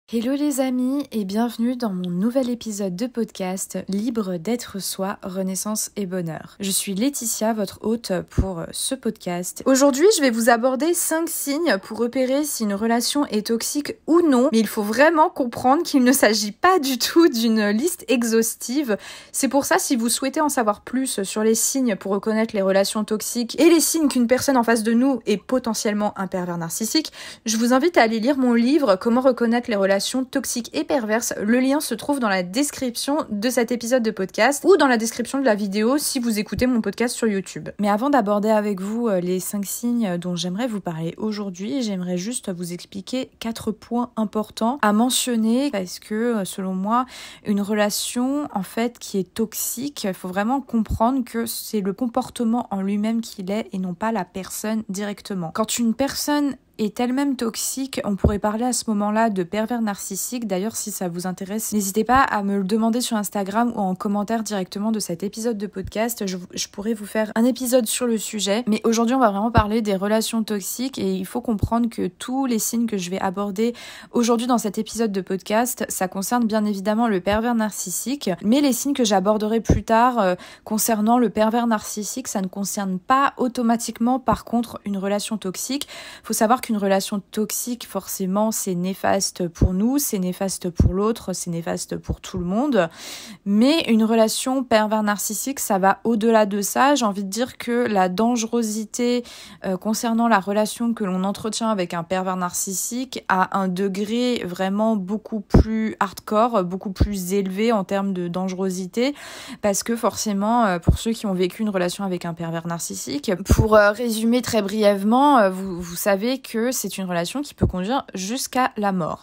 Hello les amis et bienvenue dans mon nouvel épisode de podcast Libre d'être soi, renaissance et bonheur. Je suis Laetitia, votre hôte pour ce podcast. Aujourd'hui, je vais vous aborder 5 signes pour repérer si une relation est toxique ou non, mais il faut vraiment comprendre qu'il ne s'agit pas du tout d'une liste exhaustive. C'est pour ça, si vous souhaitez en savoir plus sur les signes pour reconnaître les relations toxiques et les signes qu'une personne en face de nous est potentiellement un pervers narcissique, je vous invite à aller lire mon livre « Comment reconnaître les relations toxiques et perverses ». Le lien se trouve dans la description de cet épisode de podcast ou dans la description de la vidéo si vous écoutez mon podcast sur YouTube. Mais avant d'aborder avec vous les 5 signes dont j'aimerais vous parler aujourd'hui, j'aimerais juste vous expliquer 4 points importants à mentionner parce que selon moi, une relation en fait qui est toxique, il faut vraiment comprendre que c'est le comportement en lui-même qu'il est et non pas la personne directement. Quand une personne est elle-même toxique, on pourrait parler à ce moment-là de pervers narcissique. D'ailleurs, si ça vous intéresse, n'hésitez pas à me le demander sur Instagram ou en commentaire directement de cet épisode de podcast. Je pourrais vous faire un épisode sur le sujet. Mais aujourd'hui, on va vraiment parler des relations toxiques et il faut comprendre que tous les signes que je vais aborder aujourd'hui dans cet épisode de podcast, ça concerne bien évidemment le pervers narcissique. Mais les signes que j'aborderai plus tard concernant le pervers narcissique, ça ne concerne pas automatiquement par contre une relation toxique. Faut savoir qu'une relation toxique, forcément, c'est néfaste pour nous, c'est néfaste pour l'autre, c'est néfaste pour tout le monde. Mais une relation pervers narcissique, ça va au-delà de ça. J'ai envie de dire que la dangerosité concernant la relation que l'on entretient avec un pervers narcissique a un degré vraiment beaucoup plus hardcore, beaucoup plus élevé en termes de dangerosité. Parce que forcément, pour ceux qui ont vécu une relation avec un pervers narcissique, pour résumer très brièvement, vous savez que c'est une relation qui peut conduire jusqu'à la mort.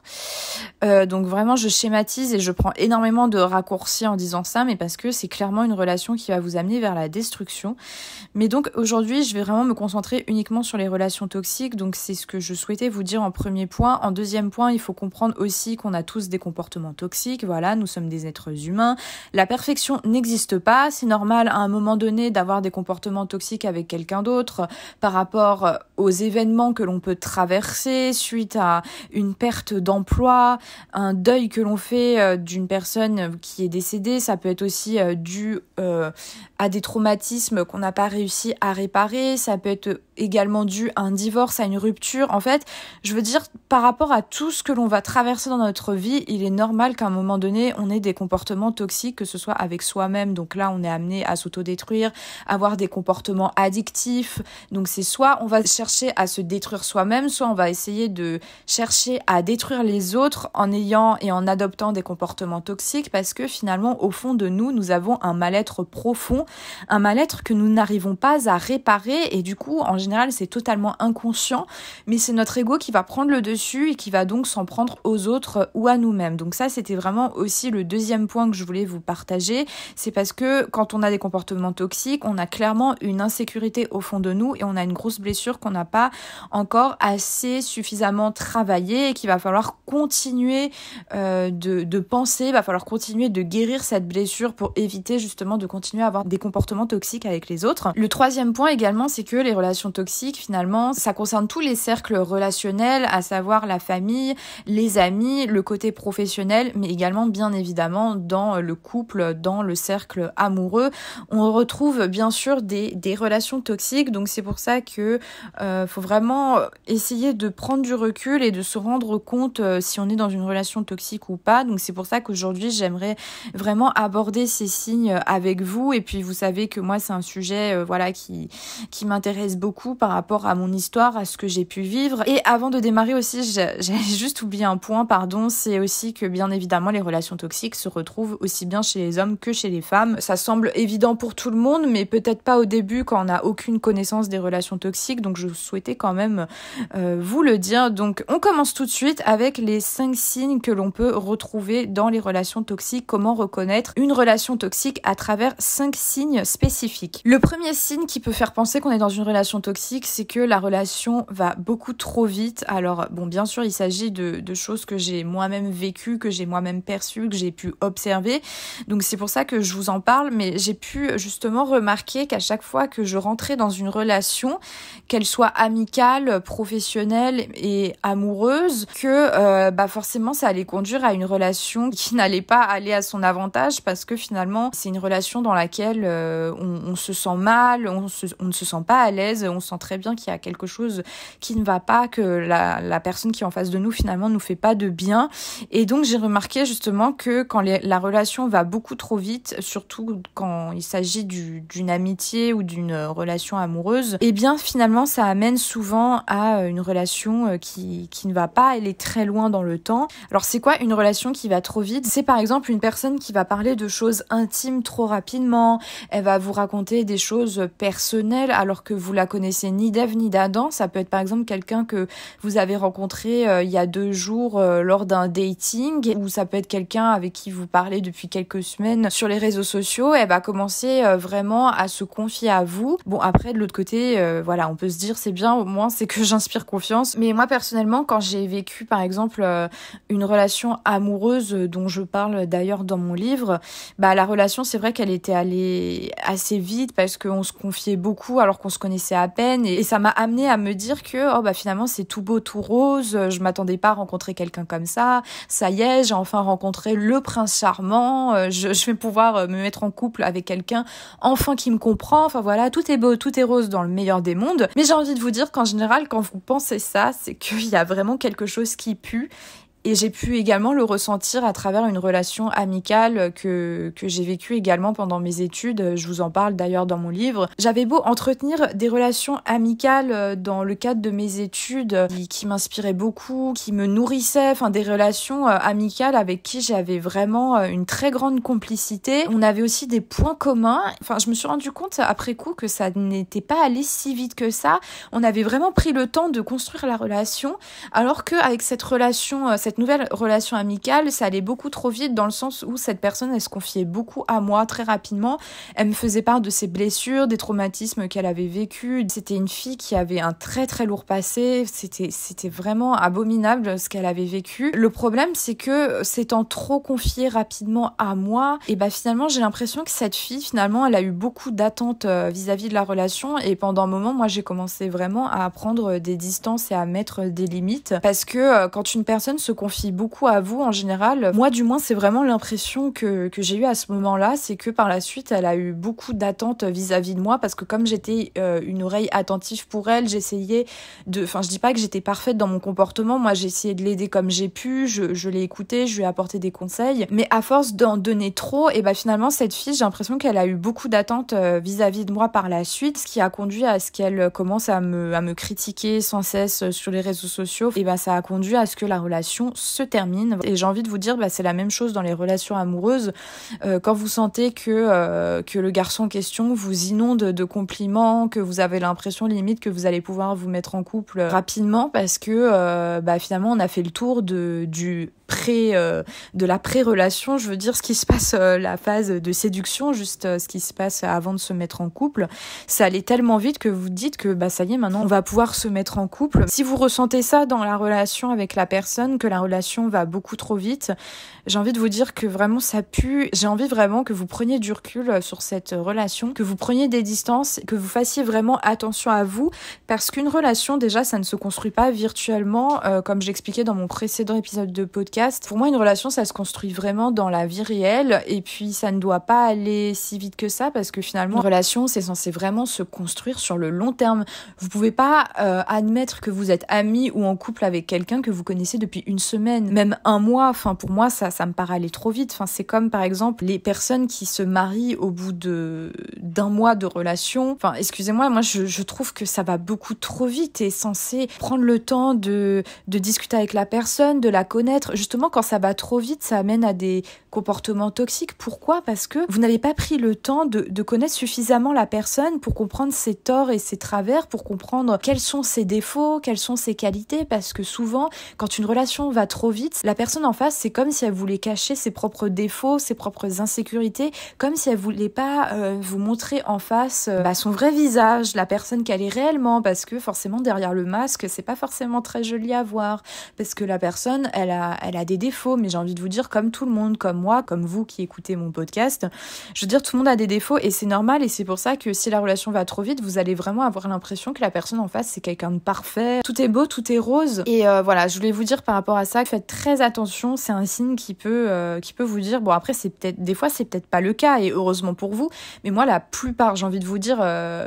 Donc vraiment, je schématise et je prends énormément de raccourcis en disant ça, mais parce que c'est clairement une relation qui va vous amener vers la destruction. Mais donc aujourd'hui, je vais vraiment me concentrer uniquement sur les relations toxiques. Donc c'est ce que je souhaitais vous dire en premier point. En deuxième point, il faut comprendre aussi qu'on a tous des comportements toxiques. Voilà, nous sommes des êtres humains. La perfection n'existe pas. C'est normal à un moment donné d'avoir des comportements toxiques avec quelqu'un d'autre par rapport aux événements que l'on peut traverser suite à une perte d'emploi, un deuil que l'on fait d'une personne qui est décédée. Ça peut être aussi dû à des traumatismes qu'on n'a pas réussi à réparer. Ça peut être également dû à un divorce, à une rupture. En fait, je veux dire, par rapport à tout ce que l'on va traverser dans notre vie, il est normal qu'à un moment donné, on ait des comportements toxiques, que ce soit avec soi-même. Donc là, on est amené à s'autodétruire, avoir des comportements addictifs. Donc c'est soit on va chercher à se détruire soi-même, soit on va essayer de chercher à détruire les autres en ayant et en adoptant des comportements toxiques parce que finalement, au fond de nous, nous avons un mal-être profond, un mal-être que nous n'arrivons pas à réparer et du coup, en général, c'est totalement inconscient, mais c'est notre ego qui va prendre le dessus et qui va donc s'en prendre aux autres ou à nous-mêmes. Donc ça, c'était vraiment aussi le deuxième point que je voulais vous partager. C'est parce que quand on a des comportements toxiques, on a clairement une insécurité au fond de nous et on a une grosse blessure qu'on n'a pas encore assez suffisamment travaillé et qu'il va falloir continuer de penser, il va falloir continuer de guérir cette blessure pour éviter justement de continuer à avoir des comportements toxiques avec les autres. Le troisième point également, c'est que les relations toxiques, finalement, ça concerne tous les cercles relationnels, à savoir la famille, les amis, le côté professionnel, mais également bien évidemment dans le couple, dans le cercle amoureux. On retrouve bien sûr des relations toxiques, donc c'est pour ça que faut vraiment essayer de prendre du recul et de se rendre compte si on est dans une relation toxique ou pas. Donc c'est pour ça qu'aujourd'hui j'aimerais vraiment aborder ces signes avec vous et puis vous savez que moi c'est un sujet qui m'intéresse beaucoup par rapport à mon histoire, à ce que j'ai pu vivre. Et avant de démarrer aussi, j'ai juste oublié un point, c'est aussi que bien évidemment les relations toxiques se retrouvent aussi bien chez les hommes que chez les femmes. Ça semble évident pour tout le monde, mais peut-être pas au début quand on n'a aucune connaissance des relations toxiques, donc je souhaitais quand même vous le dire. Donc on commence tout de suite avec les 5 signes que l'on peut retrouver dans les relations toxiques. Comment reconnaître une relation toxique à travers 5 signes spécifiques. Le premier signe qui peut faire penser qu'on est dans une relation toxique, c'est que la relation va beaucoup trop vite. Alors bon, bien sûr, il s'agit de choses que j'ai moi-même vécues, que j'ai moi-même perçues, que j'ai pu observer. Donc c'est pour ça que je vous en parle, mais j'ai pu justement remarquer qu'à chaque fois que je rentrais dans une relation, qu'elle soit soit amicale, professionnelle et amoureuse, que forcément ça allait conduire à une relation qui n'allait pas aller à son avantage, parce que finalement c'est une relation dans laquelle on se sent mal, on ne se sent pas à l'aise, on sent très bien qu'il y a quelque chose qui ne va pas, que la personne qui est en face de nous finalement nous fait pas de bien. Et donc j'ai remarqué justement que quand la relation va beaucoup trop vite, surtout quand il s'agit d'une amitié ou d'une relation amoureuse, et bien finalement ça amène souvent à une relation qui ne va pas aller très loin dans le temps. Alors c'est quoi une relation qui va trop vite? C'est par exemple une personne qui va parler de choses intimes trop rapidement, elle va vous raconter des choses personnelles alors que vous la connaissez ni d'Ève ni d'Adam. Ça peut être par exemple quelqu'un que vous avez rencontré il y a 2 jours lors d'un dating, ou ça peut être quelqu'un avec qui vous parlez depuis quelques semaines sur les réseaux sociaux. Elle va commencer vraiment à se confier à vous. Bon, après de l'autre côté, voilà, on peut se dire c'est bien, au moins c'est que j'inspire confiance. Mais moi personnellement, quand j'ai vécu par exemple une relation amoureuse dont je parle d'ailleurs dans mon livre, la relation, c'est vrai qu'elle était allée assez vite parce qu'on se confiait beaucoup alors qu'on se connaissait à peine, et ça m'a amené à me dire que finalement c'est tout beau tout rose, je m'attendais pas à rencontrer quelqu'un comme ça y est, j'ai enfin rencontré le prince charmant, je vais pouvoir me mettre en couple avec quelqu'un enfin qui me comprend, enfin voilà, tout est beau, tout est rose dans le meilleur des mondes. Mais j'ai envie de vous dire qu'en général, quand vous pensez ça, c'est qu'il y a vraiment quelque chose qui pue. Et j'ai pu également le ressentir à travers une relation amicale que j'ai vécue également pendant mes études. Je vous en parle d'ailleurs dans mon livre. J'avais beau entretenir des relations amicales dans le cadre de mes études qui m'inspiraient beaucoup, qui me nourrissaient, enfin des relations amicales avec qui j'avais vraiment une très grande complicité. On avait aussi des points communs. Enfin, je me suis rendu compte après coup que ça n'était pas allé si vite que ça. On avait vraiment pris le temps de construire la relation, alors qu'avec cette nouvelle relation amicale, ça allait beaucoup trop vite, dans le sens où cette personne, elle se confiait beaucoup à moi très rapidement. Elle me faisait part de ses blessures, des traumatismes qu'elle avait vécus. C'était une fille qui avait un très très lourd passé. C'était vraiment abominable ce qu'elle avait vécu. Le problème, c'est que s'étant trop confiée rapidement à moi, et finalement, j'ai l'impression que cette fille, finalement, elle a eu beaucoup d'attentes vis-à-vis de la relation, et pendant un moment, moi, j'ai commencé vraiment à prendre des distances et à mettre des limites, parce que quand une personne se confie beaucoup à vous, en général, moi du moins c'est vraiment l'impression que j'ai eue à ce moment-là, c'est que par la suite elle a eu beaucoup d'attentes vis-à-vis de moi, parce que comme j'étais une oreille attentive pour elle, j'essayais je dis pas que j'étais parfaite dans mon comportement, moi j'ai essayé de l'aider comme j'ai pu, je l'ai écoutée, je lui ai apporté des conseils, mais à force d'en donner trop, et finalement cette fille, j'ai l'impression qu'elle a eu beaucoup d'attentes vis-à-vis de moi par la suite, ce qui a conduit à ce qu'elle commence à me critiquer sans cesse sur les réseaux sociaux, et ça a conduit à ce que la relation se termine. Et j'ai envie de vous dire, c'est la même chose dans les relations amoureuses. Quand vous sentez que le garçon en question vous inonde de compliments, que vous avez l'impression limite que vous allez pouvoir vous mettre en couple rapidement, parce que finalement on a fait le tour de la pré-relation, je veux dire ce qui se passe, la phase de séduction, juste ce qui se passe avant de se mettre en couple, ça allait tellement vite que vous dites que ça y est, maintenant on va pouvoir se mettre en couple. Si vous ressentez ça dans la relation avec la personne, que la relation va beaucoup trop vite, j'ai envie de vous dire que vraiment ça pue. J'ai envie vraiment que vous preniez du recul sur cette relation, que vous preniez des distances, que vous fassiez vraiment attention à vous, parce qu'une relation, déjà, ça ne se construit pas virtuellement, comme j'expliquais dans mon précédent épisode de podcast. Pour moi, une relation, ça se construit vraiment dans la vie réelle, et puis ça ne doit pas aller si vite que ça, parce que finalement, une relation, c'est censé vraiment se construire sur le long terme. Vous pouvez pas admettre que vous êtes amis ou en couple avec quelqu'un que vous connaissez depuis une semaine, même un mois. Enfin, pour moi, ça me paraît aller trop vite. Enfin, c'est comme, par exemple, les personnes qui se marient au bout d'un mois de relation. Enfin, excusez-moi, moi, je trouve que ça va beaucoup trop vite, et censé prendre le temps de discuter avec la personne, de la connaître. Justement, quand ça va trop vite, ça amène à des comportements toxiques. Pourquoi ? Parce que vous n'avez pas pris le temps de connaître suffisamment la personne pour comprendre ses torts et ses travers, pour comprendre quels sont ses défauts, quelles sont ses qualités, parce que souvent, quand une relation va trop vite, la personne en face, c'est comme si elle voulait cacher ses propres défauts, ses propres insécurités, comme si elle voulait pas vous montrer en face son vrai visage, la personne qu'elle est réellement, parce que forcément derrière le masque, c'est pas forcément très joli à voir, parce que la personne, elle a des des défauts, mais j'ai envie de vous dire comme tout le monde, comme moi, comme vous qui écoutez mon podcast, je veux dire tout le monde a des défauts et c'est normal et c'est pour ça que si la relation va trop vite, vous allez vraiment avoir l'impression que la personne en face c'est quelqu'un de parfait, tout est beau, tout est rose et voilà, je voulais vous dire par rapport à ça, faites très attention, c'est un signe qui peut vous dire, bon après c'est peut-être, des fois c'est peut-être pas le cas et heureusement pour vous, mais moi la plupart, j'ai envie de vous dire,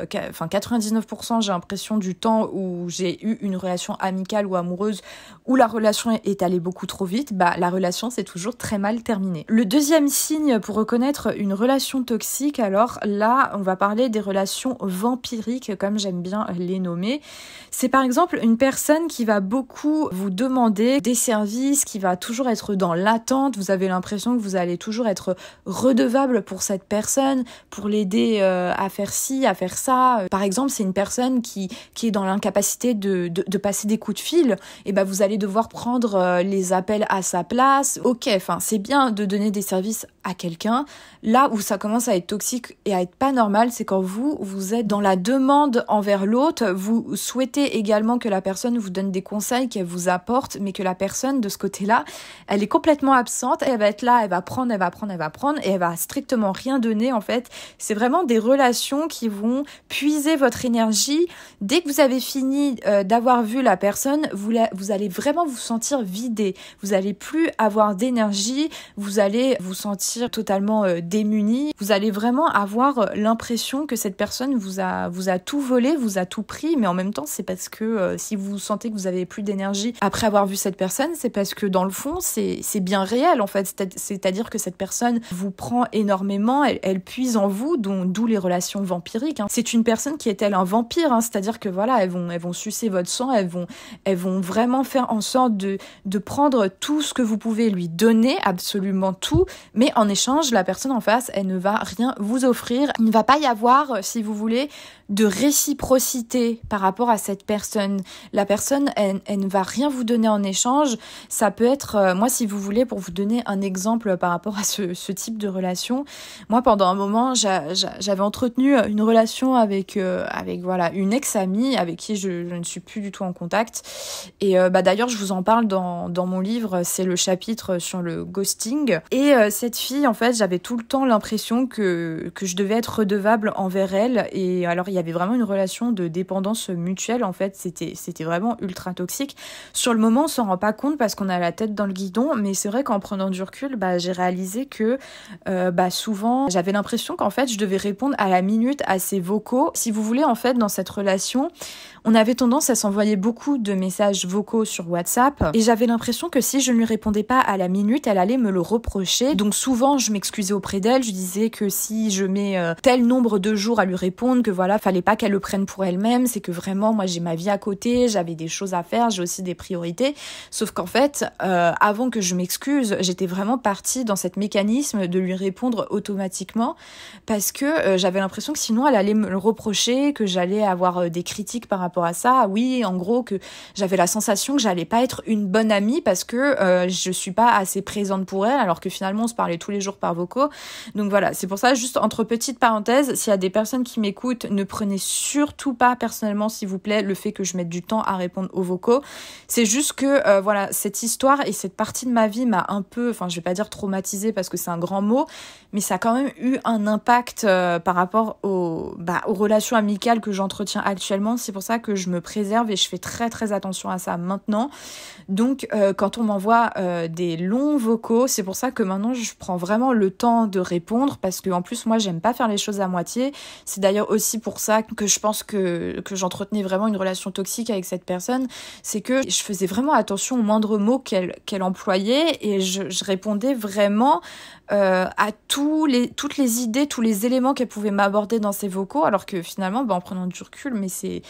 99% j'ai l'impression du temps où j'ai eu une relation amicale ou amoureuse où la relation est allée beaucoup trop vite, la relation s'est toujours très mal terminée. Le deuxième signe pour reconnaître une relation toxique, alors là, on va parler des relations vampiriques, comme j'aime bien les nommer. C'est par exemple une personne qui va beaucoup vous demander des services, qui va toujours être dans l'attente, vous avez l'impression que vous allez toujours être redevable pour cette personne, pour l'aider à faire ci, à faire ça. Par exemple, c'est une personne qui est dans l'incapacité de passer des coups de fil, et vous allez devoir prendre les appels à sa place. Ok, c'est bien de donner des services à quelqu'un. Là où ça commence à être toxique et à être pas normal, c'est quand vous êtes dans la demande envers l'autre, vous souhaitez également que la personne vous donne des conseils, qu'elle vous apporte, mais que la personne de ce côté-là, elle est complètement absente, elle va être là, elle va prendre, et elle va strictement rien donner en fait. C'est vraiment des relations qui vont puiser votre énergie. Dès que vous avez fini d'avoir vu la personne, vous allez vraiment vous sentir vidé. Vous allez plus avoir d'énergie, vous allez vous sentir totalement démuni. Vous allez vraiment avoir l'impression que cette personne vous a tout volé, vous a tout pris, mais en même temps, c'est parce que si vous sentez que vous avez plus d'énergie après avoir vu cette personne, c'est parce que dans le fond, c'est bien réel en fait. C'est-à-dire que cette personne vous prend énormément, elle puise en vous, d'où les relations vampiriques. C'est une personne qui est tel un vampire, c'est-à-dire que voilà, elles vont sucer votre sang, elles vont vraiment faire en sorte de prendre tout ce que vous pouvez lui donner, absolument tout, mais en échange, la personne en face, elle ne va rien vous offrir. Il ne va pas y avoir, si vous voulez, de réciprocité par rapport à cette personne. La personne, elle ne va rien vous donner en échange. Ça peut être, moi, si vous voulez, pour vous donner un exemple par rapport à ce type de relation, moi, pendant un moment, j'avais entretenu une relation avec voilà, une ex-amie avec qui je ne suis plus du tout en contact. Et d'ailleurs, je vous en parle dans mon livre, c'est le chapitre sur le ghosting. Et cette fille, en fait, j'avais tout le temps l'impression que je devais être redevable envers elle. Et alors, il y avait vraiment une relation de dépendance mutuelle, en fait. C'était vraiment ultra toxique. Sur le moment, on s'en rend pas compte parce qu'on a la tête dans le guidon. Mais c'est vrai qu'en prenant du recul, j'ai réalisé que souvent, j'avais l'impression qu'en fait, je devais répondre à la minute à ses vocaux. Si vous voulez, en fait, dans cette relation, on avait tendance à s'envoyer beaucoup de messages vocaux sur WhatsApp et j'avais l'impression que si je ne lui répondais pas à la minute, elle allait me le reprocher. Donc souvent, je m'excusais auprès d'elle, je disais que si je mets tel nombre de jours à lui répondre, que voilà, fallait pas qu'elle le prenne pour elle-même, c'est que vraiment, moi j'ai ma vie à côté, j'avais des choses à faire, j'ai aussi des priorités. Sauf qu'en fait, avant que je m'excuse, j'étais vraiment partie dans cet mécanisme de lui répondre automatiquement parce que j'avais l'impression que sinon elle allait me le reprocher, que j'allais avoir des critiques par rapport à ça. Oui, en gros, que j'avais la sensation que j'allais pas être une bonne amie parce que je suis pas assez présente pour elle, alors que finalement on se parlait tous les jours par vocaux. Donc voilà, c'est pour ça, juste entre petites parenthèses, s'il y a des personnes qui m'écoutent, ne prenez surtout pas personnellement, s'il vous plaît, le fait que je mette du temps à répondre aux vocaux. C'est juste que voilà, cette histoire et cette partie de ma vie m'a un peu, je vais pas dire traumatisée parce que c'est un grand mot, mais ça a quand même eu un impact par rapport aux relations amicales que j'entretiens actuellement. C'est pour ça que je me préserve et je fais très très attention à ça maintenant. Donc quand on m'envoie des longs vocaux, c'est pour ça que maintenant je prends vraiment le temps de répondre parce que en plus moi j'aime pas faire les choses à moitié. C'est d'ailleurs aussi pour ça que je pense que j'entretenais vraiment une relation toxique avec cette personne, c'est que je faisais vraiment attention aux moindres mots qu'elle employait et je répondais vraiment à toutes les idées, tous les éléments qu'elle pouvait m'aborder dans ses vocaux, alors que finalement, en prenant du recul, mais c'est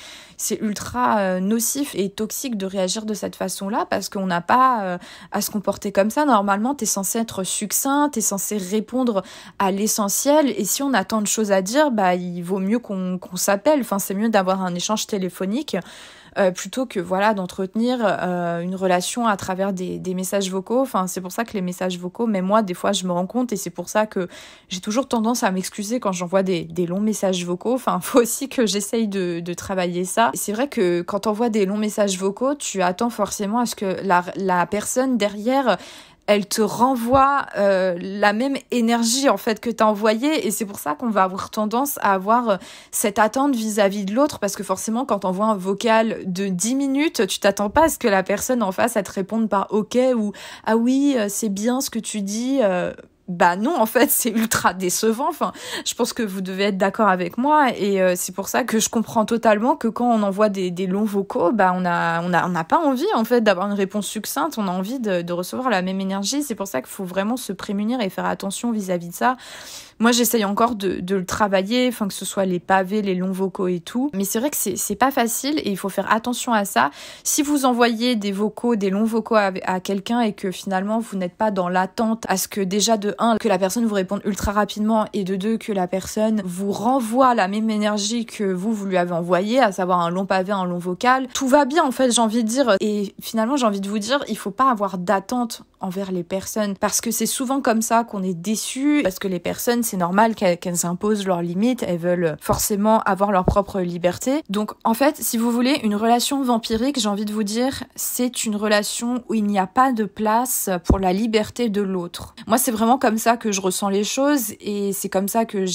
ultra nocif et toxique de réagir de cette façon-là, parce qu'on n'a pas à se comporter comme ça. Normalement, t'es censé être succinct, t'es censé répondre à l'essentiel, et si on a tant de choses à dire, il vaut mieux qu'on s'appelle. C'est mieux d'avoir un échange téléphonique plutôt que voilà d'entretenir une relation à travers des messages vocaux. C'est pour ça que les messages vocaux, même moi des fois je me rends compte, et c'est pour ça que j'ai toujours tendance à m'excuser quand j'envoie des longs messages vocaux. Faut aussi que j'essaye de travailler ça. C'est vrai que quand t'envoies des longs messages vocaux, tu attends forcément à ce que la personne derrière elle te renvoie la même énergie en fait que t'as envoyée, et c'est pour ça qu'on va avoir tendance à avoir cette attente vis-à-vis de l'autre, parce que forcément quand t'envoies un vocal de 10 minutes, tu t'attends pas à ce que la personne en face elle te réponde par ok ou ah oui c'est bien ce que tu dis. Bah non, en fait, c'est ultra décevant. Enfin, je pense que vous devez être d'accord avec moi, et c'est pour ça que je comprends totalement que quand on envoie des longs vocaux, bah on n'a pas envie en fait d'avoir une réponse succincte. On a envie de recevoir la même énergie. C'est pour ça qu'il faut vraiment se prémunir et faire attention vis-à-vis de ça. Moi, j'essaye encore de le travailler, enfin que ce soit les pavés, les longs vocaux et tout. Mais c'est vrai que c'est pas facile et il faut faire attention à ça. Si vous envoyez des longs vocaux à quelqu'un et que finalement vous n'êtes pas dans l'attente à ce que déjà de 1, que la personne vous réponde ultra rapidement, et de 2, que la personne vous renvoie la même énergie que vous lui avez envoyé, à savoir un long pavé, un long vocal, tout va bien en fait, j'ai envie de dire. Et finalement, j'ai envie de vous dire, il faut pas avoir d'attente envers les personnes, parce que c'est souvent comme ça qu'on est déçu, parce que les personnes, c'est normal qu'elles imposent leurs limites, elles veulent forcément avoir leur propre liberté. Donc en fait, si vous voulez, une relation vampirique, j'ai envie de vous dire, c'est une relation où il n'y a pas de place pour la liberté de l'autre. Moi, c'est vraiment comme ça que je ressens les choses, et c'est comme ça que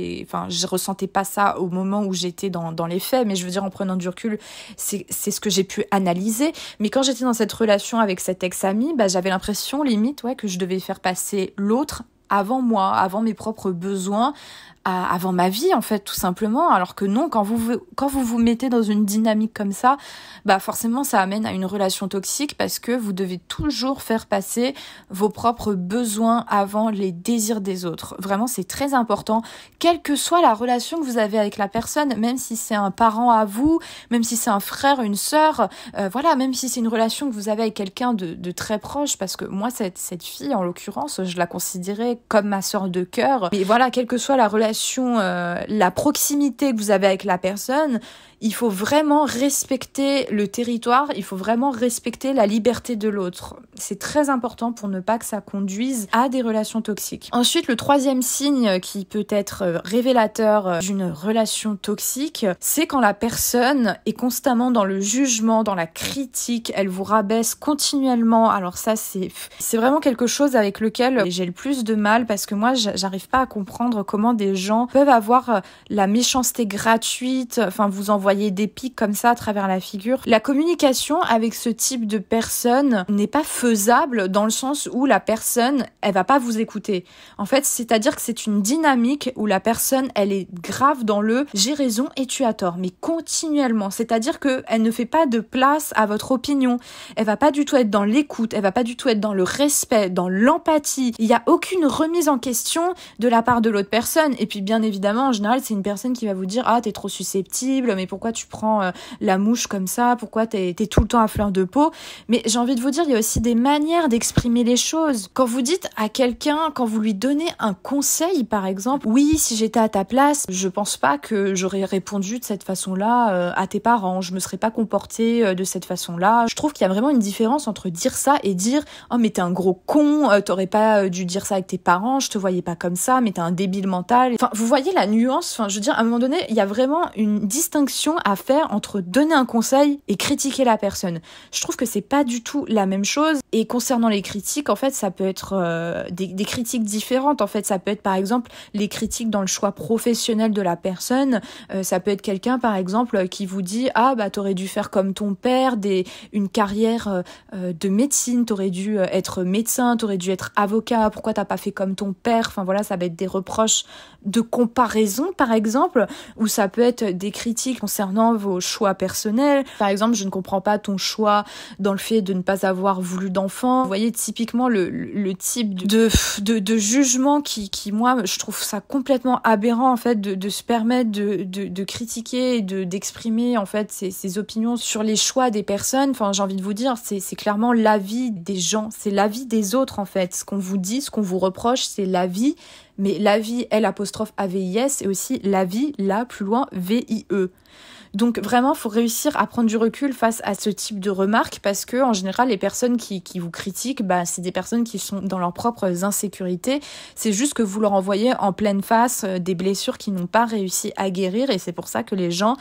je ressentais pas ça au moment où j'étais dans les faits, mais je veux dire, en prenant du recul, c'est ce que j'ai pu analyser. Mais quand j'étais dans cette relation avec cet ex-ami, j'avais l'impression limite que je devais faire passer l'autre avant moi, avant mes propres besoins, avant ma vie en fait, tout simplement. Alors que non, quand vous mettez dans une dynamique comme ça, forcément ça amène à une relation toxique, parce que vous devez toujours faire passer vos propres besoins avant les désirs des autres. Vraiment, c'est très important, quelle que soit la relation que vous avez avec la personne, même si c'est un parent à vous, même si c'est un frère, une sœur, même si c'est une relation que vous avez avec quelqu'un de très proche, parce que moi cette fille en l'occurrence, je la considérais comme ma sœur de cœur. Mais voilà, quelle que soit la relation, la proximité que vous avez avec la personne, il faut vraiment respecter le territoire, il faut vraiment respecter la liberté de l'autre. C'est très important pour ne pas que ça conduise à des relations toxiques. Ensuite, le troisième signe qui peut être révélateur d'une relation toxique, c'est quand la personne est constamment dans le jugement, dans la critique, elle vous rabaisse continuellement. Alors ça, c'est vraiment quelque chose avec lequel j'ai le plus de mal, parce que moi, j'arrive pas à comprendre comment des gens peuvent avoir la méchanceté gratuite, vous envoyer des pics comme ça à travers la figure. La communication avec ce type de personne n'est pas faisable, dans le sens où la personne, elle va pas vous écouter. En fait, c'est-à-dire que c'est une dynamique où la personne, elle est grave dans le « j'ai raison et tu as tort », mais continuellement. C'est-à-dire que elle ne fait pas de place à votre opinion. Elle va pas du tout être dans l'écoute, elle va pas du tout être dans le respect, dans l'empathie. Il y a aucune remise en question de la part de l'autre personne. Et puis bien évidemment, en général, c'est une personne qui va vous dire « Ah, t'es trop susceptible, mais pourquoi tu prends la mouche comme ça, pourquoi t'es tout le temps à fleur de peau ?» Mais j'ai envie de vous dire, il y a aussi des manières d'exprimer les choses. Quand vous dites à quelqu'un, quand vous lui donnez un conseil, par exemple, oui, si j'étais à ta place, je pense pas que j'aurais répondu de cette façon-là à tes parents, je me serais pas comportée de cette façon-là. Je trouve qu'il y a vraiment une différence entre dire ça et dire « Oh, mais t'es un gros con, t'aurais pas dû dire ça avec tes parents, je te voyais pas comme ça, mais t'es un débile mental. » Vous voyez la nuance, je veux dire, à un moment donné, il y a vraiment une distinction à faire entre donner un conseil et critiquer la personne. Je trouve que c'est pas du tout la même chose. Et concernant les critiques, en fait, ça peut être des critiques différentes. En fait, ça peut être par exemple les critiques dans le choix professionnel de la personne. Ça peut être quelqu'un, par exemple, qui vous dit « Ah, t'aurais dû faire comme ton père, une carrière de médecine, t'aurais dû être médecin, t'aurais dû être avocat, pourquoi t'as pas fait comme ton père ?» Ça va être des reproches de comparaison, par exemple, ou ça peut être des critiques concernant vos choix personnels. Par exemple, je ne comprends pas ton choix dans le fait de ne pas avoir voulu d'enfant. Vous voyez, typiquement, le type de jugement qui, moi, je trouve ça complètement aberrant, en fait, de se permettre de critiquer et d'exprimer, en fait, ses opinions sur les choix des personnes. J'ai envie de vous dire, c'est clairement l'avis des gens, c'est l'avis des autres, en fait. Ce qu'on vous dit, ce qu'on vous reproche, c'est l'avis. Mais la vie, L'_AVIS, et aussi la vie, là, plus loin, VIE. Donc vraiment, il faut réussir à prendre du recul face à ce type de remarques, parce que en général, les personnes qui vous critiquent, c'est des personnes qui sont dans leurs propres insécurités. C'est juste que vous leur envoyez en pleine face des blessures qu'ils n'ont pas réussi à guérir, et c'est pour ça que les gens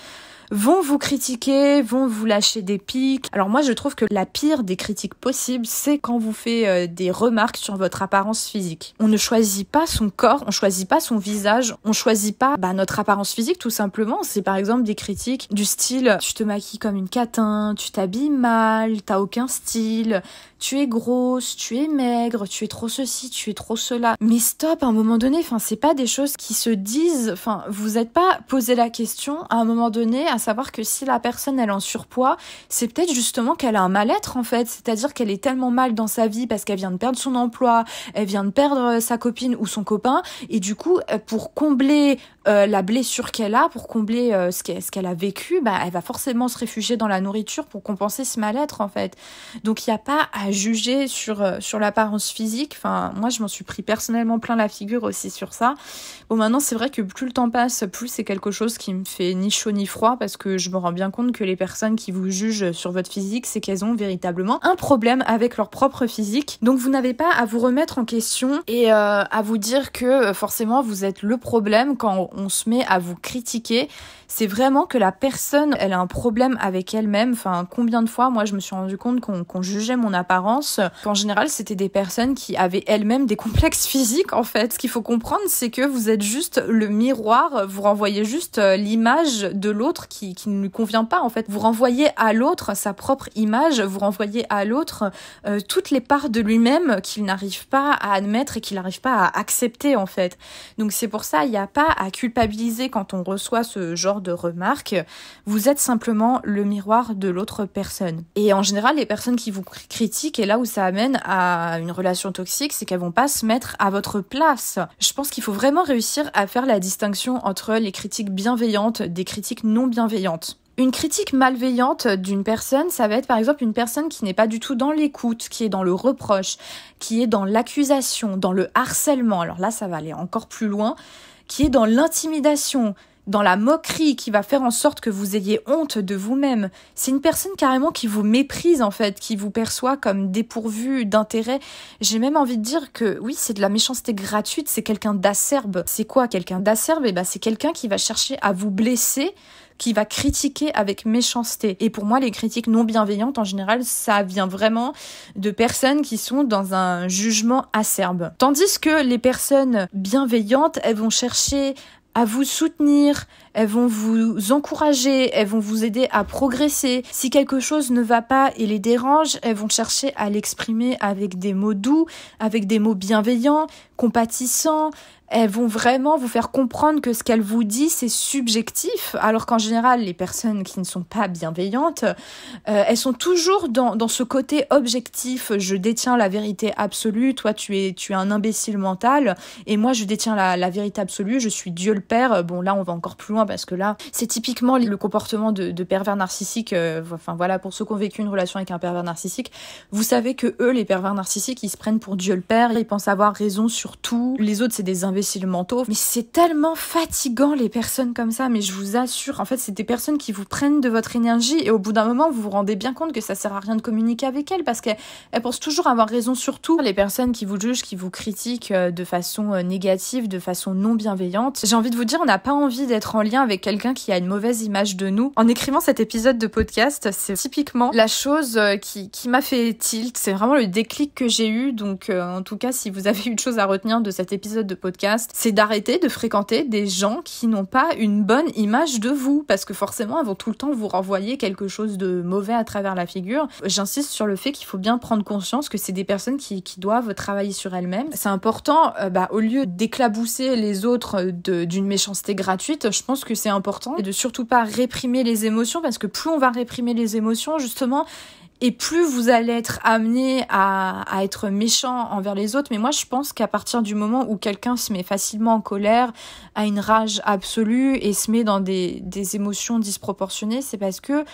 vont vous critiquer, vont vous lâcher des pics. Alors moi je trouve que la pire des critiques possibles, c'est quand vous faites des remarques sur votre apparence physique. On ne choisit pas son corps, on choisit pas son visage, on choisit pas notre apparence physique tout simplement. C'est par exemple des critiques du style tu te maquilles comme une catin, tu t'habilles mal, t'as aucun style, tu es grosse, tu es maigre, tu es trop ceci, tu es trop cela. Mais stop, à un moment donné, c'est pas des choses qui se disent, vous n'êtes pas posé la question à un moment donné, à savoir que si la personne elle est en surpoids, c'est peut-être justement qu'elle a un mal-être en fait, c'est-à-dire qu'elle est tellement mal dans sa vie parce qu'elle vient de perdre son emploi, elle vient de perdre sa copine ou son copain, et du coup, pour combler la blessure qu'elle a, pour combler ce qu'elle a vécu, elle va forcément se réfugier dans la nourriture pour compenser ce mal-être en fait. Donc il n'y a pas à juger sur l'apparence physique. Moi je m'en suis pris personnellement plein la figure aussi sur ça. Bon, maintenant c'est vrai que plus le temps passe, plus c'est quelque chose qui me fait ni chaud ni froid, parce que je me rends bien compte que les personnes qui vous jugent sur votre physique, c'est qu'elles ont véritablement un problème avec leur propre physique. Donc vous n'avez pas à vous remettre en question et à vous dire que forcément vous êtes le problème quand on se met à vous critiquer. C'est vraiment que la personne, elle a un problème avec elle-même. Combien de fois, moi, je me suis rendu compte qu'on jugeait mon apparence, qu'en général, c'était des personnes qui avaient elles-mêmes des complexes physiques, en fait. Ce qu'il faut comprendre, c'est que vous êtes juste le miroir, vous renvoyez juste l'image de l'autre qui ne lui convient pas, en fait. Vous renvoyez à l'autre sa propre image, vous renvoyez à l'autre toutes les parts de lui-même qu'il n'arrive pas à admettre et qu'il n'arrive pas à accepter, en fait. Donc c'est pour ça, il n'y a pas à culpabiliser quand on reçoit ce genre de remarques. Vous êtes simplement le miroir de l'autre personne. Et en général, les personnes qui vous critiquent, et là où ça amène à une relation toxique, c'est qu'elles vont pas se mettre à votre place. Je pense qu'il faut vraiment réussir à faire la distinction entre les critiques bienveillantes des critiques non bienveillantes. Une critique malveillante d'une personne, ça va être par exemple une personne qui n'est pas du tout dans l'écoute, qui est dans le reproche, qui est dans l'accusation, dans le harcèlement. Alors là, ça va aller encore plus loin, qui est dans l'intimidation, dans la moquerie, qui va faire en sorte que vous ayez honte de vous-même. C'est une personne carrément qui vous méprise en fait, qui vous perçoit comme dépourvu d'intérêt. J'ai même envie de dire que oui, c'est de la méchanceté gratuite, c'est quelqu'un d'acerbe. C'est quoi quelqu'un d'acerbe ? C'est quelqu'un qui va chercher à vous blesser, qui va critiquer avec méchanceté. Et pour moi, les critiques non bienveillantes, en général, ça vient vraiment de personnes qui sont dans un jugement acerbe. Tandis que les personnes bienveillantes, elles vont chercher à vous soutenir, elles vont vous encourager, elles vont vous aider à progresser. Si quelque chose ne va pas et les dérange, elles vont chercher à l'exprimer avec des mots doux, avec des mots bienveillants, compatissants. Elles vont vraiment vous faire comprendre que ce qu'elles vous disent, c'est subjectif, alors qu'en général, les personnes qui ne sont pas bienveillantes, elles sont toujours dans ce côté objectif. Je détiens la vérité absolue, toi tu es un imbécile mental, et moi je détiens la vérité absolue, je suis Dieu le Père. Bon là, on va encore plus loin, parce que là, c'est typiquement le comportement de pervers narcissiques. Voilà, pour ceux qui ont vécu une relation avec un pervers narcissique, vous savez que eux, les pervers narcissiques, ils se prennent pour Dieu le Père, ils pensent avoir raison sur tout. Les autres, c'est des imbéciles mentaux. Mais c'est tellement fatigant, les personnes comme ça, mais je vous assure, en fait, c'est des personnes qui vous prennent de votre énergie, et au bout d'un moment, vous vous rendez bien compte que ça sert à rien de communiquer avec elles, parce qu'elles pensent toujours avoir raison sur tout. Les personnes qui vous jugent, qui vous critiquent de façon négative, de façon non bienveillante, j'ai envie de vous dire, on n'a pas envie d'être en lien avec quelqu'un qui a une mauvaise image de nous. En écrivant cet épisode de podcast, c'est typiquement la chose qui m'a fait tilt, c'est vraiment le déclic que j'ai eu. Donc en tout cas, si vous avez une chose à retenir de cet épisode de podcast, c'est d'arrêter de fréquenter des gens qui n'ont pas une bonne image de vous, parce que forcément, elles vont tout le temps vous renvoyer quelque chose de mauvais à travers la figure. J'insiste sur le fait qu'il faut bien prendre conscience que c'est des personnes qui doivent travailler sur elles-mêmes. C'est important, au lieu d'éclabousser les autres d'une méchanceté gratuite, je pense que c'est important de surtout pas réprimer les émotions, parce que plus on va réprimer les émotions, justement, et plus vous allez être amené à être méchant envers les autres. Mais moi, je pense qu'à partir du moment où quelqu'un se met facilement en colère, a une rage absolue et se met dans des émotions disproportionnées, c'est parce que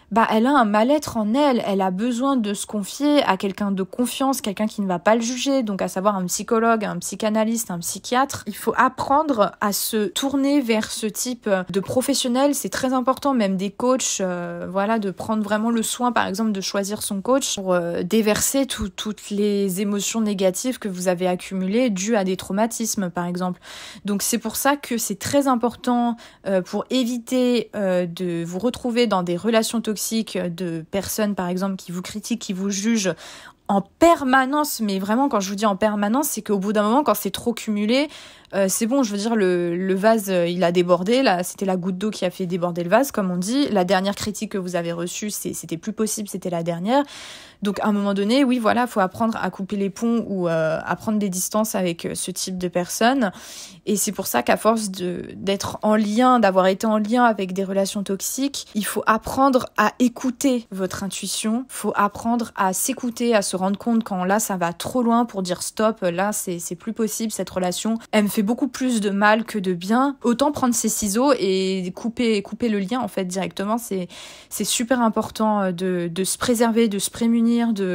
elle a un mal-être en elle. Elle a besoin de se confier à quelqu'un de confiance, quelqu'un qui ne va pas le juger, donc à savoir un psychologue, un psychanalyste, un psychiatre. Il faut apprendre à se tourner vers ce type de professionnels. C'est très important, même des coachs, de prendre vraiment le soin, par exemple, de choisir son coach pour déverser toutes les émotions négatives que vous avez accumulées dues à des traumatismes, par exemple. Donc c'est pour ça que c'est très important pour éviter de vous retrouver dans des relations toxiques de personnes, par exemple, qui vous critiquent, qui vous jugent en permanence. Mais vraiment, quand je vous dis en permanence, c'est qu'au bout d'un moment, quand c'est trop cumulé, c'est bon, je veux dire, le vase, il a débordé. Là, c'était la goutte d'eau qui a fait déborder le vase, comme on dit. La dernière critique que vous avez reçue, c'était plus possible, c'était la dernière. Donc, à un moment donné, oui, voilà, faut apprendre à couper les ponts ou à prendre des distances avec ce type de personnes. Et c'est pour ça qu'à force d'être en lien, d'avoir été en lien avec des relations toxiques, il faut apprendre à écouter votre intuition. Faut apprendre à s'écouter, à se rendre compte quand là, ça va trop loin pour dire stop. Là, c'est plus possible, cette relation. Elle me fait beaucoup plus de mal que de bien. Autant prendre ses ciseaux et couper le lien, en fait, directement. C'est super important de se préserver, de se prémunir,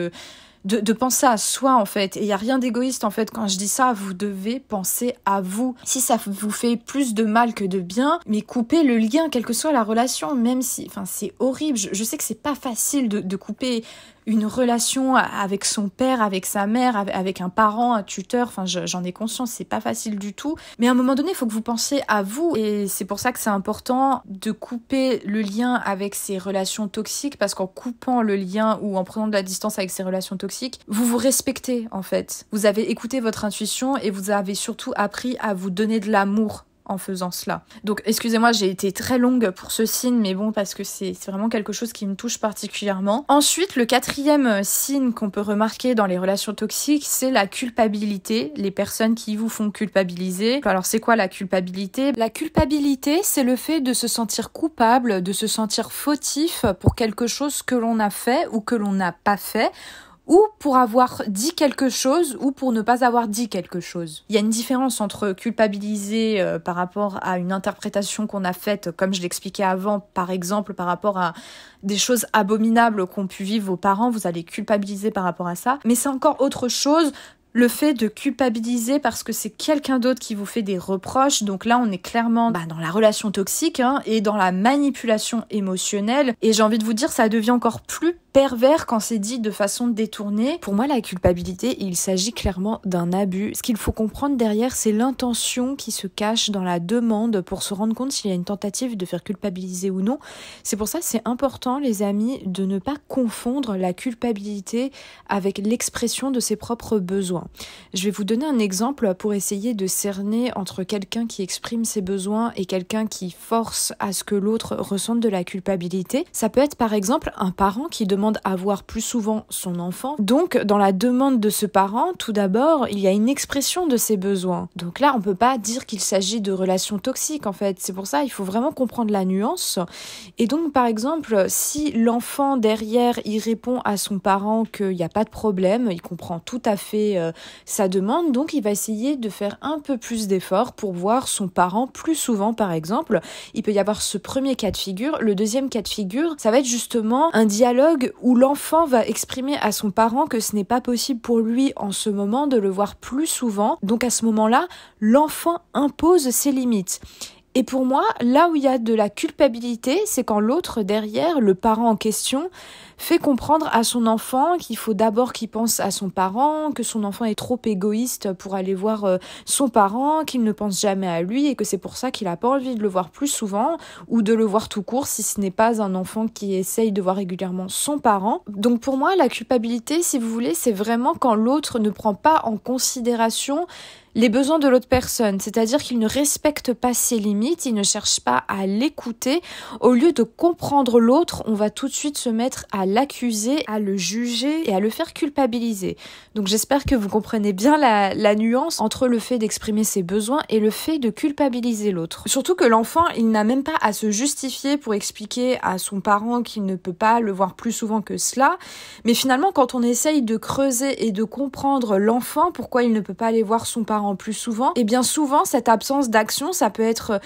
de penser à soi, en fait. Et il n'y a rien d'égoïste, en fait. Quand je dis ça, vous devez penser à vous. Si ça vous fait plus de mal que de bien, mais coupez le lien, quelle que soit la relation, même si... c'est horrible. Je sais que c'est pas facile de couper une relation avec son père, avec sa mère, avec un parent, un tuteur, j'en ai conscience, c'est pas facile du tout. Mais à un moment donné, il faut que vous pensiez à vous. Et c'est pour ça que c'est important de couper le lien avec ces relations toxiques, parce qu'en coupant le lien ou en prenant de la distance avec ces relations toxiques, vous vous respectez, en fait. Vous avez écouté votre intuition et vous avez surtout appris à vous donner de l'amour en faisant cela. Donc excusez-moi, j'ai été très longue pour ce signe, mais bon, parce que c'est vraiment quelque chose qui me touche particulièrement. Ensuite, le 4e signe qu'on peut remarquer dans les relations toxiques, c'est la culpabilité, les personnes qui vous font culpabiliser. Alors c'est quoi la culpabilité ? La culpabilité, c'est le fait de se sentir coupable, de se sentir fautif pour quelque chose que l'on a fait ou que l'on n'a pas fait, ou pour avoir dit quelque chose ou pour ne pas avoir dit quelque chose. Il y a une différence entre culpabiliser par rapport à une interprétation qu'on a faite, comme je l'expliquais avant, par exemple par rapport à des choses abominables qu'ont pu vivre vos parents, vous allez culpabiliser par rapport à ça, mais c'est encore autre chose. Le fait de culpabiliser parce que c'est quelqu'un d'autre qui vous fait des reproches, donc là on est clairement dans la relation toxique et dans la manipulation émotionnelle, et j'ai envie de vous dire, ça devient encore plus pervers quand c'est dit de façon détournée. Pour moi, la culpabilité, il s'agit clairement d'un abus. Ce qu'il faut comprendre derrière, c'est l'intention qui se cache dans la demande pour se rendre compte s'il y a une tentative de faire culpabiliser ou non. C'est pour ça que c'est important, les amis, de ne pas confondre la culpabilité avec l'expression de ses propres besoins. Je vais vous donner un exemple pour essayer de cerner entre quelqu'un qui exprime ses besoins et quelqu'un qui force à ce que l'autre ressente de la culpabilité. Ça peut être par exemple un parent qui demande à voir plus souvent son enfant. Donc, dans la demande de ce parent, tout d'abord, il y a une expression de ses besoins. Donc là, on peut pas dire qu'il s'agit de relations toxiques, en fait. C'est pour ça, il faut vraiment comprendre la nuance. Et donc, par exemple, si l'enfant derrière, il répond à son parent qu'il n'y a pas de problème, il comprend tout à fait sa demande, donc il va essayer de faire un peu plus d'efforts pour voir son parent plus souvent, par exemple. Il peut y avoir ce premier cas de figure. Le deuxième cas de figure, ça va être justement un dialogue où l'enfant va exprimer à son parent que ce n'est pas possible pour lui en ce moment de le voir plus souvent. Donc à ce moment-là, l'enfant impose ses limites. Et pour moi, là où il y a de la culpabilité, c'est quand l'autre derrière, le parent en question, fait comprendre à son enfant qu'il faut d'abord qu'il pense à son parent, que son enfant est trop égoïste pour aller voir son parent, qu'il ne pense jamais à lui et que c'est pour ça qu'il n'a pas envie de le voir plus souvent ou de le voir tout court si ce n'est pas un enfant qui essaye de voir régulièrement son parent. Donc pour moi, la culpabilité, si vous voulez, c'est vraiment quand l'autre ne prend pas en considération les besoins de l'autre personne, c'est-à-dire qu'il ne respecte pas ses limites, il ne cherche pas à l'écouter. Au lieu de comprendre l'autre, on va tout de suite se mettre à l'accuser, à le juger et à le faire culpabiliser. Donc j'espère que vous comprenez bien la nuance entre le fait d'exprimer ses besoins et le fait de culpabiliser l'autre. Surtout que l'enfant, il n'a même pas à se justifier pour expliquer à son parent qu'il ne peut pas le voir plus souvent que cela. Mais finalement, quand on essaye de creuser et de comprendre l'enfant, pourquoi il ne peut pas aller voir son parent plus souvent, et bien souvent cette absence d'action, ça peut être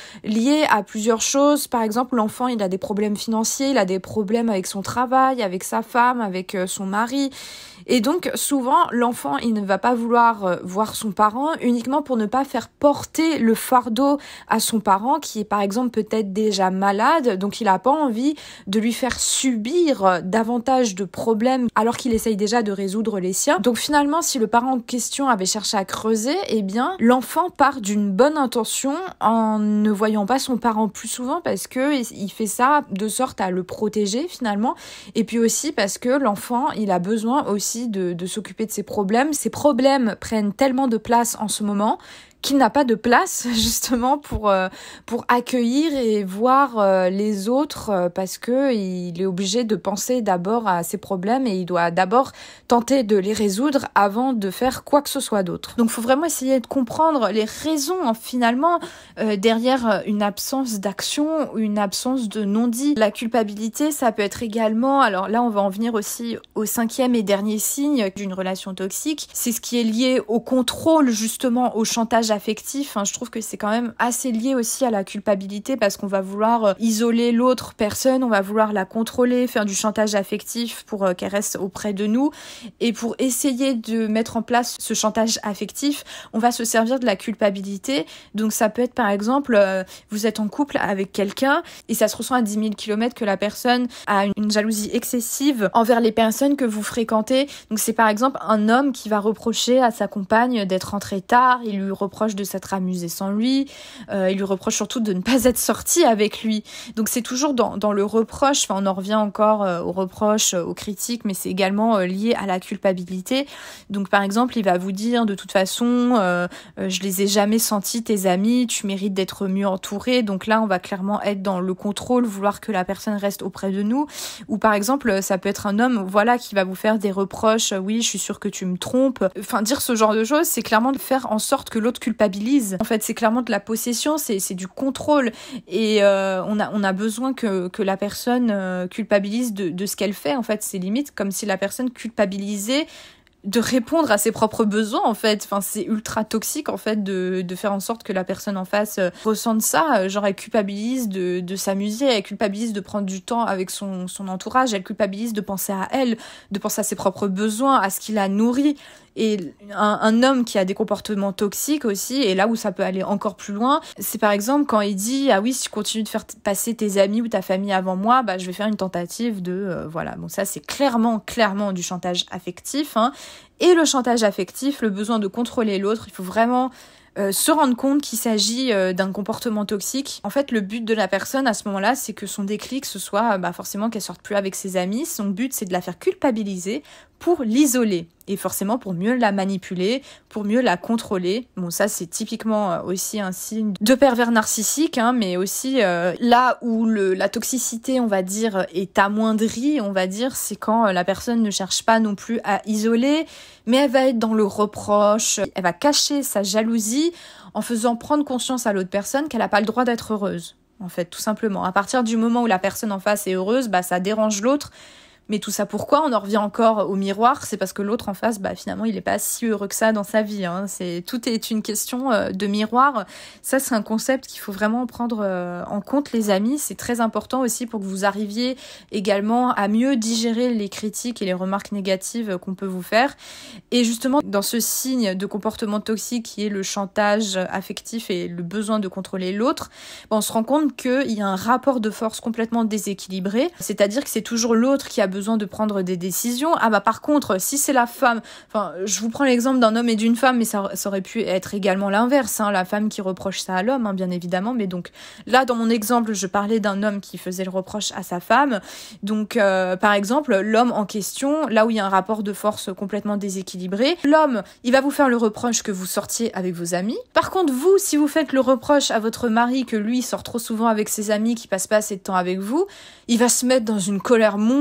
lié à plusieurs choses. Par exemple, l'enfant, il a des problèmes financiers, il a des problèmes avec son travail, avec sa femme, avec son mari. Et donc, souvent, l'enfant, il ne va pas vouloir voir son parent uniquement pour ne pas faire porter le fardeau à son parent qui est, par exemple, peut-être déjà malade. Donc, il n'a pas envie de lui faire subir davantage de problèmes alors qu'il essaye déjà de résoudre les siens. Donc, finalement, si le parent en question avait cherché à creuser, eh bien, l'enfant part d'une bonne intention en ne voyant pas son parent plus souvent parce que il fait ça de sorte à le protéger, finalement. Et puis aussi parce que l'enfant, il a besoin aussi de s'occuper de ses problèmes. Ces problèmes prennent tellement de place en ce moment qu'il n'a pas de place justement pour accueillir et voir les autres parce que il est obligé de penser d'abord à ses problèmes et il doit d'abord tenter de les résoudre avant de faire quoi que ce soit d'autre. Donc il faut vraiment essayer de comprendre les raisons finalement derrière une absence d'action ou une absence de non-dit. La culpabilité, ça peut être également, alors là on va en venir aussi au 5e et dernier signe d'une relation toxique, c'est ce qui est lié au contrôle, justement au chantage affectif. Je trouve que c'est quand même assez lié aussi à la culpabilité parce qu'on va vouloir isoler l'autre personne, on va vouloir la contrôler, faire du chantage affectif pour qu'elle reste auprès de nous. Et pour essayer de mettre en place ce chantage affectif, on va se servir de la culpabilité. Donc ça peut être par exemple, vous êtes en couple avec quelqu'un et ça se ressent à 10 000 km que la personne a une jalousie excessive envers les personnes que vous fréquentez. Donc c'est par exemple un homme qui va reprocher à sa compagne d'être rentrée tard, il lui reproche de s'être amusé sans lui, il lui reproche surtout de ne pas être sorti avec lui. Donc c'est toujours dans le reproche, on en revient encore aux reproches, aux critiques, mais c'est également lié à la culpabilité. Donc par exemple, il va vous dire de toute façon, je les ai jamais sentis tes amis, tu mérites d'être mieux entouré. Donc là, on va clairement être dans le contrôle, vouloir que la personne reste auprès de nous. Ou par exemple, ça peut être un homme, qui va vous faire des reproches, oui, je suis sûre que tu me trompes. Enfin, dire ce genre de choses, c'est clairement de faire en sorte que l'autre culpabilise. En fait, c'est clairement de la possession, c'est du contrôle. Et on a besoin que la personne culpabilise de ce qu'elle fait. En fait, c'est limite comme si la personne culpabilisait de répondre à ses propres besoins, en fait. Enfin, c'est ultra toxique, en fait, de faire en sorte que la personne en face ressente ça. Genre, elle culpabilise de s'amuser, elle culpabilise de prendre du temps avec son entourage, elle culpabilise de penser à elle, de penser à ses propres besoins, à ce qui la nourrit. Et un homme qui a des comportements toxiques aussi, et là où ça peut aller encore plus loin, c'est par exemple quand il dit « Ah oui, si tu continues de faire passer tes amis ou ta famille avant moi, je vais faire une tentative de... voilà ». Bon, ça, c'est clairement du chantage affectif. Et le chantage affectif, le besoin de contrôler l'autre, il faut vraiment... se rendre compte qu'il s'agit d'un comportement toxique. En fait, le but de la personne à ce moment-là, c'est que son déclic, ce soit forcément qu'elle sorte plus avec ses amis. Son but, c'est de la faire culpabiliser pour l'isoler et forcément pour mieux la manipuler, pour mieux la contrôler. Bon, ça, c'est typiquement aussi un signe de pervers narcissique, mais aussi là où la toxicité, on va dire, est amoindrie, on va dire, c'est quand la personne ne cherche pas non plus à isoler, mais elle va être dans le reproche, elle va cacher sa jalousie en faisant prendre conscience à l'autre personne qu'elle n'a pas le droit d'être heureuse, en fait, tout simplement. À partir du moment où la personne en face est heureuse, ça dérange l'autre. Mais tout ça pourquoi ? On en revient encore au miroir, c'est parce que l'autre en face, finalement, il est pas si heureux que ça dans sa vie. Tout est une question de miroir. Ça, c'est un concept qu'il faut vraiment prendre en compte, les amis. C'est très important aussi pour que vous arriviez également à mieux digérer les critiques et les remarques négatives qu'on peut vous faire. Et justement, dans ce signe de comportement toxique qui est le chantage affectif et le besoin de contrôler l'autre, on se rend compte qu'il y a un rapport de force complètement déséquilibré. C'est-à-dire que c'est toujours l'autre qui a besoin de prendre des décisions. Par contre, si c'est la femme, je vous prends l'exemple d'un homme et d'une femme, mais ça aurait pu être également l'inverse, la femme qui reproche ça à l'homme, bien évidemment, mais donc là, dans mon exemple, je parlais d'un homme qui faisait le reproche à sa femme. Donc, par exemple, l'homme en question, là où il y a un rapport de force complètement déséquilibré, l'homme, il va vous faire le reproche que vous sortiez avec vos amis. Par contre, vous, si vous faites le reproche à votre mari que lui sort trop souvent avec ses amis, qui passe pas assez de temps avec vous, il va se mettre dans une colère monstre, il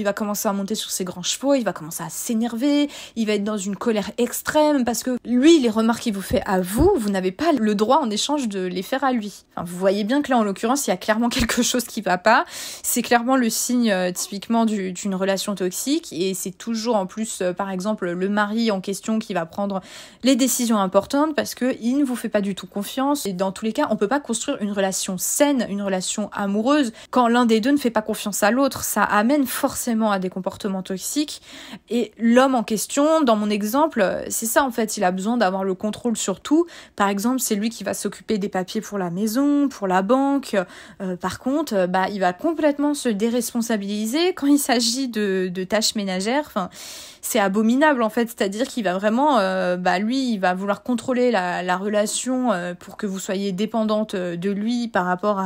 il va commencer à monter sur ses grands chevaux, il va commencer à s'énerver, il va être dans une colère extrême parce que lui, les remarques qu'il vous fait à vous, vous n'avez pas le droit en échange de les faire à lui. Enfin, vous voyez bien que là, en l'occurrence, il y a clairement quelque chose qui va pas. C'est clairement le signe typiquement d'une relation toxique et c'est toujours en plus, par exemple, le mari en question qui va prendre les décisions importantes parce que il ne vous fait pas du tout confiance et dans tous les cas, on peut pas construire une relation saine, une relation amoureuse quand l'un des deux ne fait pas confiance à l'autre. Ça amène forcément à des comportements toxiques et l'homme en question, dans mon exemple, c'est ça en fait, il a besoin d'avoir le contrôle sur tout. Par exemple, c'est lui qui va s'occuper des papiers pour la maison, pour la banque. Par contre, il va complètement se déresponsabiliser quand il s'agit de tâches ménagères. Enfin, c'est abominable en fait, c'est-à-dire qu'il va vraiment, lui, il va vouloir contrôler la relation pour que vous soyez dépendante de lui par rapport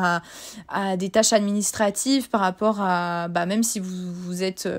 à des tâches administratives, par rapport à, même si vous êtes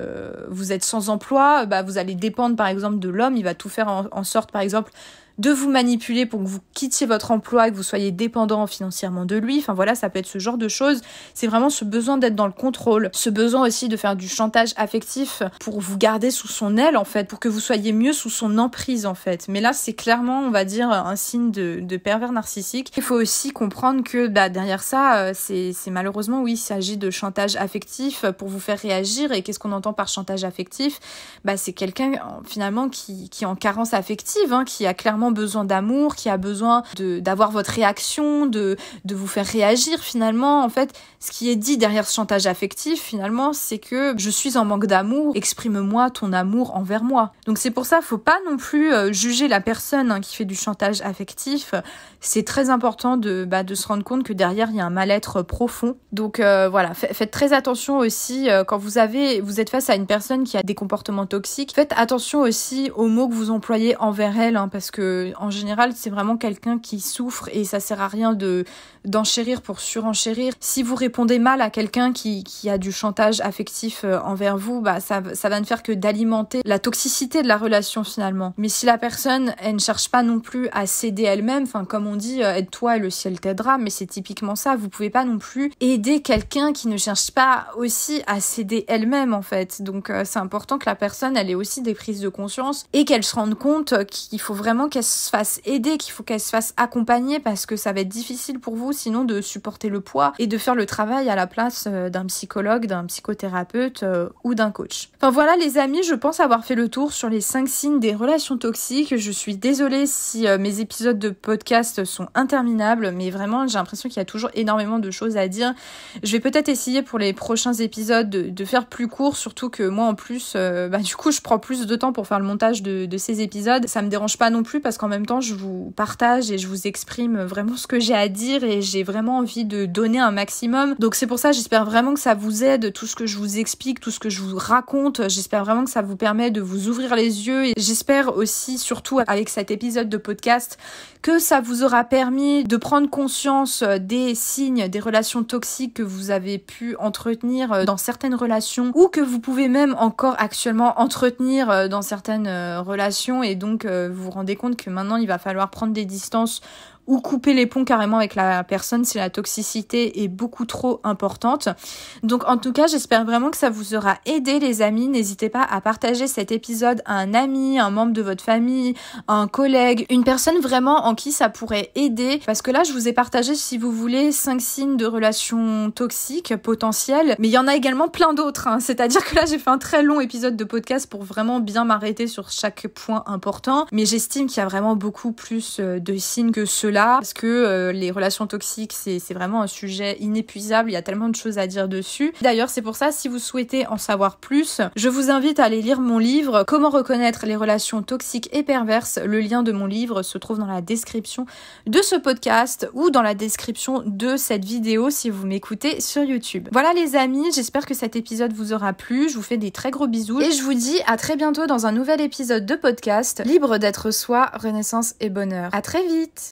sans emploi, vous allez dépendre par exemple de l'homme, il va tout faire en sorte par exemple de vous manipuler pour que vous quittiez votre emploi et que vous soyez dépendant financièrement de lui. Enfin voilà, ça peut être ce genre de choses. C'est vraiment ce besoin d'être dans le contrôle, ce besoin aussi de faire du chantage affectif pour vous garder sous son aile en fait, pour que vous soyez mieux sous son emprise en fait. Mais là, c'est clairement, on va dire, un signe de pervers narcissique. Il faut aussi comprendre que derrière ça, c'est malheureusement, oui, il s'agit de chantage affectif pour vous faire réagir. Et qu'est-ce qu'on entend par chantage affectif ? C'est quelqu'un finalement qui est en carence affective, qui a clairement besoin d'amour, qui a besoin d'avoir votre réaction, de vous faire réagir finalement. En fait, ce qui est dit derrière ce chantage affectif finalement, c'est que je suis en manque d'amour, exprime-moi ton amour envers moi. Donc c'est pour ça, faut pas non plus juger la personne qui fait du chantage affectif. C'est très important de se rendre compte que derrière il y a un mal-être profond. Donc voilà, faites très attention aussi quand vous êtes face à une personne qui a des comportements toxiques. Faites attention aussi aux mots que vous employez envers elle, parce que en général c'est vraiment quelqu'un qui souffre et ça sert à rien d'enchérir pour surenchérir. Si vous répondez mal à quelqu'un qui a du chantage affectif envers vous, ça va ne faire que d'alimenter la toxicité de la relation finalement. Mais si la personne, elle ne cherche pas non plus à s'aider elle-même, comme on dit, aide-toi et le ciel t'aidera, mais c'est typiquement ça. Vous pouvez pas non plus aider quelqu'un qui ne cherche pas aussi à s'aider elle-même en fait. Donc c'est important que la personne, elle ait aussi des prises de conscience et qu'elle se rende compte qu'il faut vraiment qu'elle se fasse aider, qu'il faut qu'elle se fasse accompagner parce que ça va être difficile pour vous sinon de supporter le poids et de faire le travail à la place d'un psychologue, d'un psychothérapeute ou d'un coach. Enfin voilà les amis, je pense avoir fait le tour sur les 5 signes des relations toxiques. Je suis désolée si mes épisodes de podcast sont interminables, mais vraiment j'ai l'impression qu'il y a toujours énormément de choses à dire. Je vais peut-être essayer pour les prochains épisodes de faire plus court, surtout que moi en plus, du coup je prends plus de temps pour faire le montage de ces épisodes. Ça me dérange pas non plus parce qu'en même temps je vous partage et je vous exprime vraiment ce que j'ai à dire et j'ai vraiment envie de donner un maximum. Donc c'est pour ça, j'espère vraiment que ça vous aide, tout ce que je vous explique, tout ce que je vous raconte. J'espère vraiment que ça vous permet de vous ouvrir les yeux et j'espère aussi, surtout avec cet épisode de podcast, que ça vous aura permis de prendre conscience des signes, des relations toxiques que vous avez pu entretenir dans certaines relations ou que vous pouvez même encore actuellement entretenir dans certaines relations et donc vous vous rendez compte que maintenant il va falloir prendre des distances ou couper les ponts carrément avec la personne si la toxicité est beaucoup trop importante. Donc en tout cas, j'espère vraiment que ça vous aura aidé les amis. N'hésitez pas à partager cet épisode à un ami, un membre de votre famille, un collègue, une personne vraiment en qui ça pourrait aider. Parce que là, je vous ai partagé, si vous voulez, 5 signes de relations toxiques potentielles. Mais il y en a également plein d'autres. C'est-à-dire que là, j'ai fait un très long épisode de podcast pour vraiment bien m'arrêter sur chaque point important. Mais j'estime qu'il y a vraiment beaucoup plus de signes que ceux-là. Parce que les relations toxiques, c'est vraiment un sujet inépuisable, il y a tellement de choses à dire dessus. D'ailleurs, c'est pour ça, si vous souhaitez en savoir plus, je vous invite à aller lire mon livre « Comment reconnaître les relations toxiques et perverses ». Le lien de mon livre se trouve dans la description de ce podcast ou dans la description de cette vidéo si vous m'écoutez sur YouTube. Voilà les amis, j'espère que cet épisode vous aura plu, je vous fais des très gros bisous et je vous dis à très bientôt dans un nouvel épisode de podcast Libre d'être soi, renaissance et bonheur. À très vite.